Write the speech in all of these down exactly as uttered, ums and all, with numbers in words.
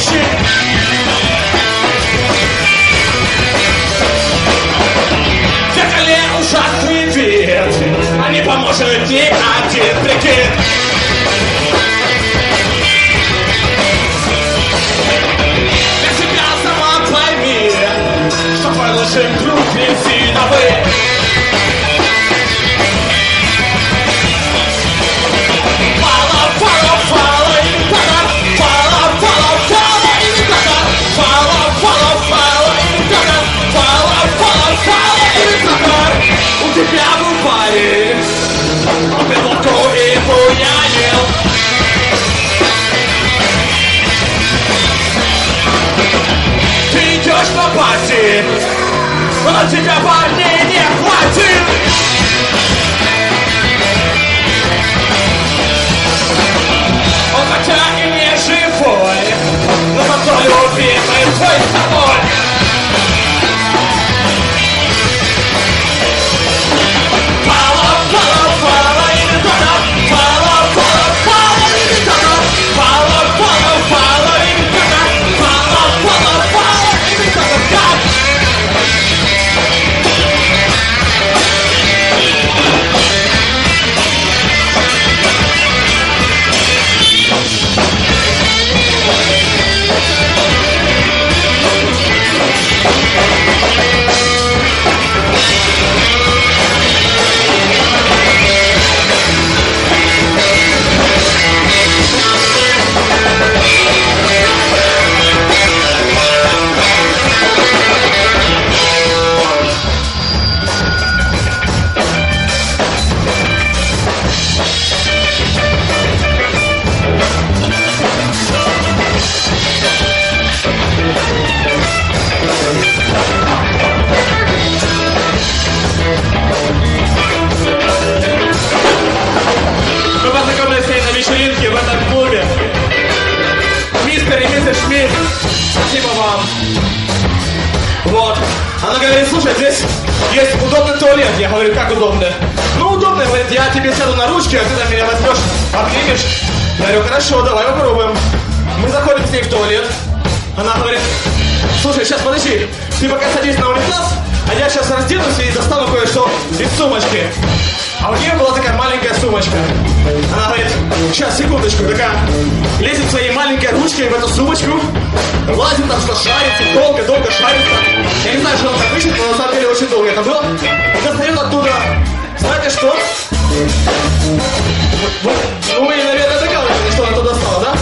помощи. В зеркале ужасный вид, а не поможет ни один прикид. Для себя сама пойми, что твой лучший друг бензиновый. У тебя был парень, он пил водку и буянил. Ты идешь по пати, но тебя парней не хватит. Он хотя и не живой, но зато любимый твой с тобой. Спасибо вам. Вот. Она говорит, слушай, здесь есть удобный туалет. Я говорю, как удобно? Ну, удобно, говорит, я тебе сяду на ручки, а ты там меня возьмешь, обнимешь. Я говорю, хорошо, давай попробуем. Мы заходим с ней в туалет. Она говорит, слушай, сейчас подожди, ты пока садись на унитаз, а я сейчас разденусь и достану кое-что из сумочки. А у нее была такая маленькая сумочка. Она говорит, сейчас, секундочку, такая лезет своей маленькой ручкой в эту сумочку, лазит там, что шарится, долго-долго шарится. Я не знаю, что он так вышел, но на самом деле очень долго это было. И достает оттуда, знаете что? Ну, вы, наверное, догадываетесь, что она туда достала, да?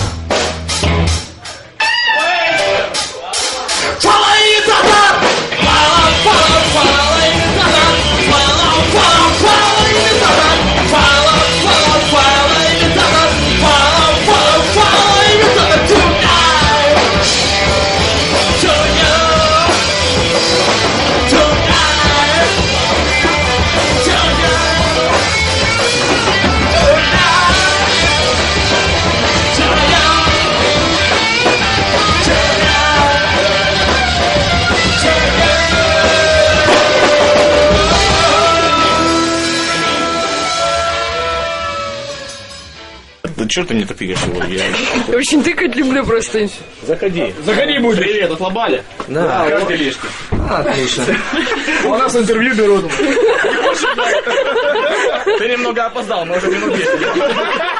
Чего ты мне так тыкаешь его? Я... я очень тыкать люблю просто. Заходи. Заходи, будешь. Привет, отлобали? Да. Как делишки? Отлично. У нас интервью берут. Ты немного опоздал, мы уже минут десять.